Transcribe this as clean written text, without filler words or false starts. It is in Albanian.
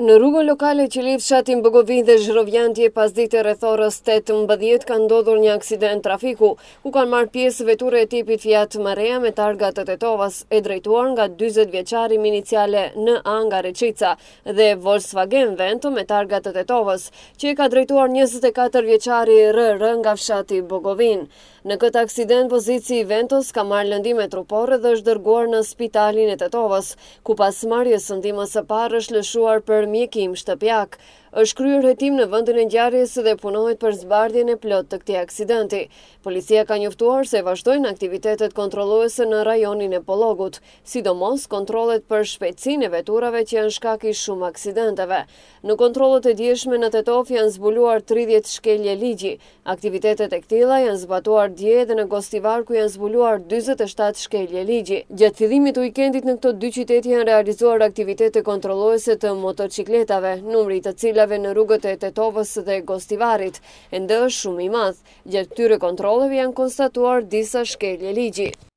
Në rrugën lokale Qilivë fshatin Bogovin dhe Zhrovjantje pas dite rreth orës 18 ka ndodhur një aksident trafiku, ku kanë marrë pjesë veture e tipit Fiat Marea me targa të Tetovës, e drejtuar nga 40 vjeçari me iniciale NA nga Reçica dhe Volkswagen Vento me targa të Tetovës, që e ka drejtuar 24 vjeçari RR nga fshati Bogovin. Në këtë aksident, pozici i Ventos ka marrë lëndime trupore dhe është dërguar në spitalin e Tetovës, ku pas marrjes së ndihmës së parë është lëshuar për mjekim shtëpiak. Është kryer hetim në vendin e ngjarjes dhe punohet për zbardhjen e plotë të këtij aksidenti. Policia ka njoftuar se vazhdojnë aktivitetet kontrolluese në rajonin e Pollogut, sidomos kontrollet për shpejtësinë e veturave që janë shkak i shumë aksidenteve. Në kontrollet e dieshme në Tetov janë zbuluar 30 shkelje ligji. Aktivitetet e këtilla janë zbatuar dje dhe në Gostivar ku janë zbuluar 47 shkelje ligji. Gjatë fillimit të vikendit në këto dy qytete janë realizuar aktivitete kontrolluese të motocikletave, numri të cilave në rrugët e Tetovës dhe Gostivarit ende është shumë i madh. Gjatë këtyre kontrolleve janë konstatuar disa shkelje ligji.